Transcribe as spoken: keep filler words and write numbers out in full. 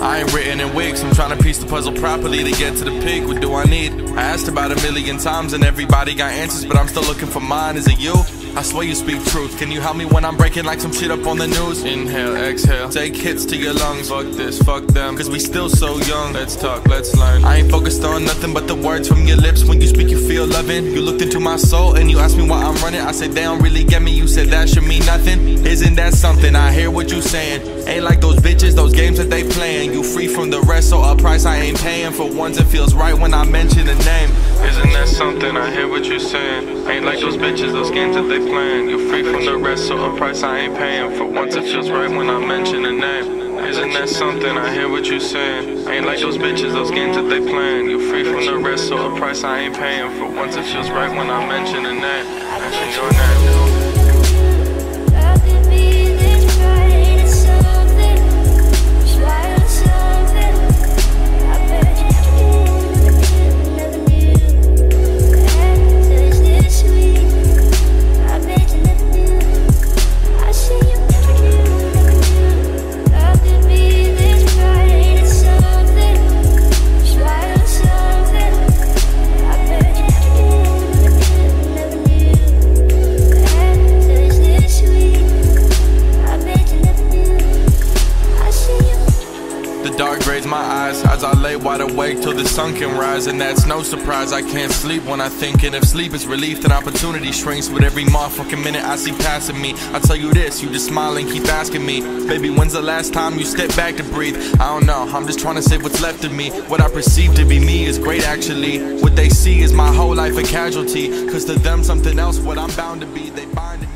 I ain't written in weeks, I'm trying to piece the puzzle properly to get to the peak. What do I need? I asked about a million times and everybody got answers, but I'm still looking for mine. Is it you? I swear you speak truth. Can you help me when I'm breaking like some shit up on the news? Inhale, exhale, take hits to your lungs. Fuck this, fuck them, cause we still so young. Let's talk, let's learn. I ain't focused on nothing but the words from your lips. When you speak you feel loving. You looked into my soul and you asked me why I'm running. I said they don't really get me, you said that should mean nothing. Isn't that something? I hear what you saying. Ain't like those bitches, those games that they playing. You free from the rest, so a price I ain't paying. For once it feels right when I mention a name. Isn't that something? I hear what you saying. Ain't like those bitches, those games that they playing. You free from the rest, so a price I ain't paying. For once it feels right when I mention a name. Isn't that something? I hear what you saying. Ain't like those bitches, those games that they playing. You free from the rest, so a price I ain't paying. For once it feels right when I mention a name. Mention your name. Dark grays my eyes as I lay wide awake till the sun can rise. And that's no surprise, I can't sleep when I think. And if sleep is relief, then opportunity shrinks with every motherfucking minute I see passing me. I tell you this, you just smile and keep asking me, baby, when's the last time you stepped back to breathe? I don't know, I'm just trying to save what's left of me. What I perceive to be me is great actually. What they see is my whole life a casualty, cause to them something else, what I'm bound to be, they bind